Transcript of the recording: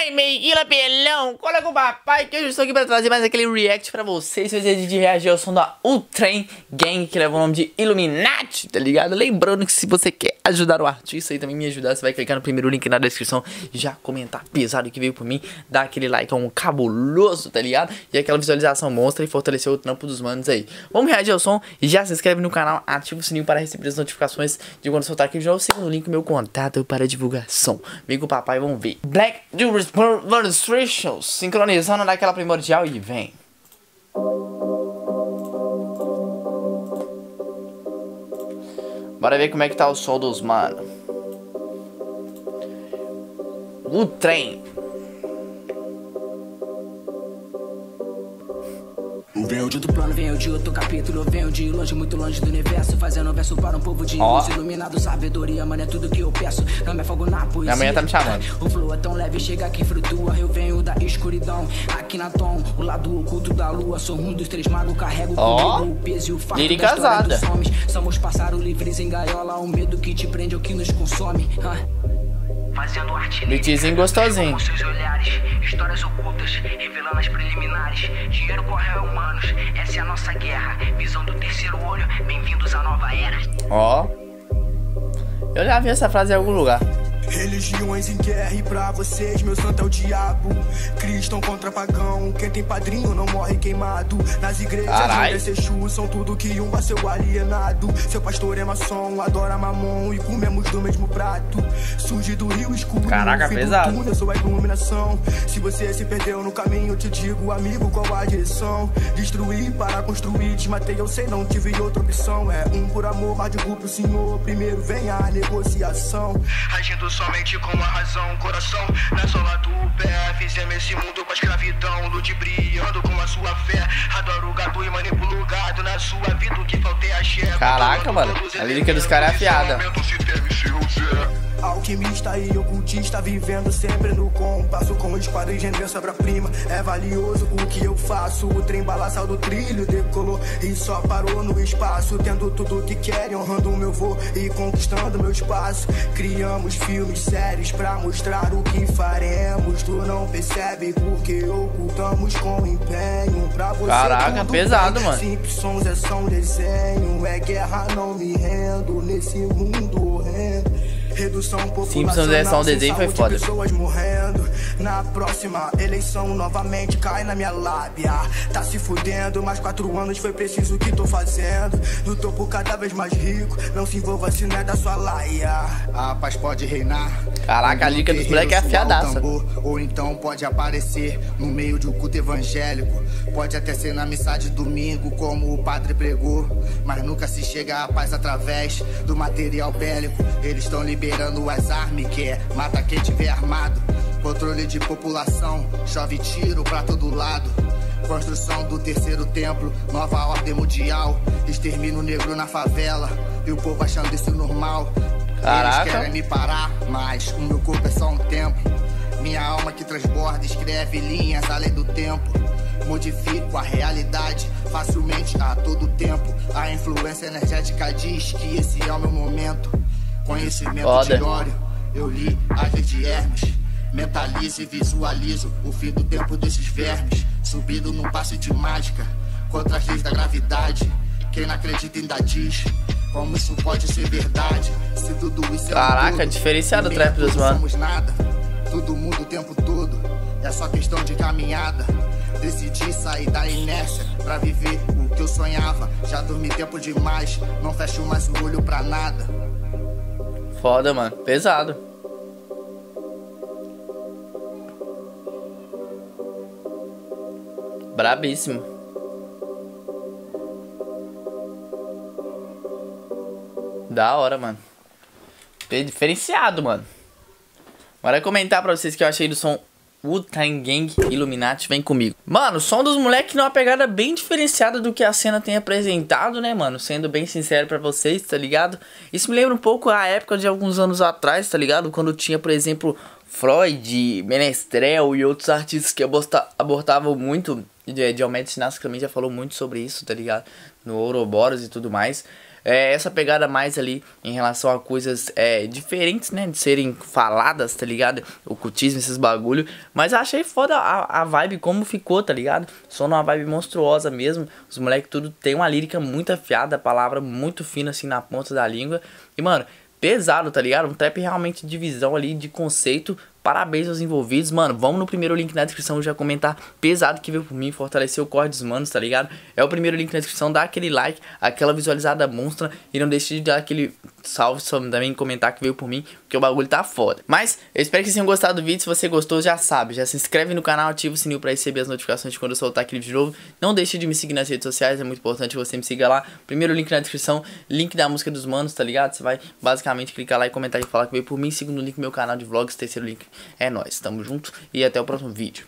Ai, meio pelão, cola com o papai, que hoje eu estou aqui para trazer mais aquele react pra vocês. Esse vídeo de reagir ao som da Wu-Tang Gang, que leva o nome de Illuminati, tá ligado? Lembrando que se você quer ajudar o artista e também me ajudar, você vai clicar no primeiro link na descrição, já comentar pesado que veio por mim, dar aquele like a um cabuloso, tá ligado? E aquela visualização monstra e fortalecer o trampo dos manos aí. Vamos reagir ao som e já se inscreve no canal, ativa o sininho para receber as notificações de quando soltar aqui de novo. Siga no link meu contato para divulgação. Vem com o papai, vamos ver. Black Restrictions, sincronizando naquela primordial e vem. Bora ver como é que tá o som dos mano. O trem. Venho de outro plano, venho de outro capítulo. Venho de longe, muito longe do universo, fazendo verso para um povo de luz, iluminado, sabedoria, mano, é tudo que eu peço. Não me afogo na poesia. Minha mãe tá me chamando. O flow é tão leve, chega que flutua. Eu venho da escuridão, aqui na tom, o lado oculto da lua. Sou um dos três magos, carrego comigo o peso e o fardo da história dos homens. Somos pássaros livres em gaiola, o medo que te prende é o que nos consome. Fazendo arte Beatzinho gostosinho. Com seus olhares, histórias ocultas, revelando as preliminares. Dinheiro corre humanos, essa é a nossa guerra. Visão do terceiro olho, bem-vindos à nova era. Ó, eu já vi essa frase em algum lugar. Religiões em guerra e pra vocês, meu santo é o diabo. Cristão contra pagão, quem tem padrinho não morre queimado. Nas igrejas, os Exu são tudo que um seu alienado. Seu pastor é maçom, adora mamon e comemos do mesmo prato. Surge do rio escuro, caraca, pesado. Eu sou a iluminação. Se você se perdeu no caminho, eu te digo, amigo, qual a direção? Destruir para construir, te matei, eu sei, não tive outra opção. É um por amor, mas de pro senhor. Primeiro vem a negociação. Agindo somente com a razão, coração na sola do pé. Fizemos esse mundo com a escravidão, ludibriando com a sua fé. Adoro o gado e manipulo o gado na sua vida, o que falta é a chefe. Caraca, mano, a lírica dos caras é afiada. Alquimista e ocultista, vivendo sempre no compasso. Com espada e gênero sobra-prima, é valioso o que eu faço. O trem balançado do trilho decolou e só parou no espaço. Tendo tudo que querem, honrando o meu voo e conquistando meu espaço. Criamos filmes, séries pra mostrar o que faremos. Tu não percebe porque ocultamos com empenho. Pra você, caraca, pesado, mano. Simpsons é só um desenho, é guerra, não me rendo nesse mundo horrendo. Redução Simpsons é só um desenho, foi foda. Pessoas morrendo. Na próxima eleição novamente cai na minha lábia. Tá se fudendo, mais 4 anos foi preciso o que tô fazendo. No topo cada vez mais rico, não se envolva se não é da sua laia. A paz pode reinar. Caraca, a lírica dos moleques é afiadaça. Ou então pode aparecer no meio de um culto evangélico. Pode até ser na missa de domingo, como o padre pregou. Mas nunca se chega à paz através do material bélico. Eles estão liberando as armas, que é mata quem tiver armado. Controle de população, chove tiro pra todo lado. Construção do terceiro templo, nova ordem mundial. Extermínio negro na favela e o povo achando isso normal. Caraca. Eles querem me parar, mas o meu corpo é só um templo. Minha alma que transborda, escreve linhas além do tempo. Modifico a realidade facilmente a todo tempo. A influência energética diz que esse é o meu momento. Conhecimento diário, eu li a lei de Hermes. Mentalizo e visualizo o fim do tempo desses vermes. Subindo num passe de mágica contra as leis da gravidade. Quem não acredita ainda diz como isso pode ser verdade. Se tudo isso caraca, é diferenciado o trap dos mano. Somos nada, todo mundo o tempo todo. É só questão de caminhada. Decidi sair da inércia pra viver o que eu sonhava. Já dormi tempo demais, não fecho mais o olho pra nada. Foda, mano, pesado. Brabíssimo. Da hora, mano. Diferenciado, mano. Bora comentar pra vocês que eu achei do som Wu-Tang Gang Illuminati, vem comigo. Mano, o som dos moleques numa pegada bem diferenciada do que a cena tem apresentado, né, mano? Sendo bem sincero pra vocês, tá ligado? Isso me lembra um pouco a época de alguns anos atrás, tá ligado? Quando tinha, por exemplo, Freud, Menestrel e outros artistas que abordavam muito. Diomedes Sinastro também já falou muito sobre isso, tá ligado? No Ouroboros e tudo mais. essa pegada mais ali em relação a coisas diferentes, né, de serem faladas, tá ligado? Ocultismo, esses bagulho. Mas eu achei foda a vibe como ficou, tá ligado? Só numa vibe monstruosa mesmo. Os moleques tudo tem uma lírica muito afiada, palavra muito fina assim na ponta da língua. E mano, pesado, tá ligado? Um trap realmente de visão ali, de conceito. Parabéns aos envolvidos, mano. Vamos no primeiro link na descrição já comentar pesado que veio por mim, fortalecer o corre dos manos, tá ligado? É o primeiro link na descrição, dá aquele like, aquela visualizada monstra e não deixe de dar aquele salve também, comentar que veio por mim, porque o bagulho tá foda. Mas eu espero que vocês tenham gostado do vídeo. Se você gostou, já sabe, já se inscreve no canal, ativa o sininho pra receber as notificações de quando eu soltar aquele vídeo de novo. Não deixe de me seguir nas redes sociais, é muito importante você me siga lá. Primeiro link na descrição, link da música dos manos, tá ligado? Você vai basicamente clicar lá e comentar e falar que veio por mim. Segundo link, meu canal de vlogs. Terceiro link é nóis, tamo junto e até o próximo vídeo.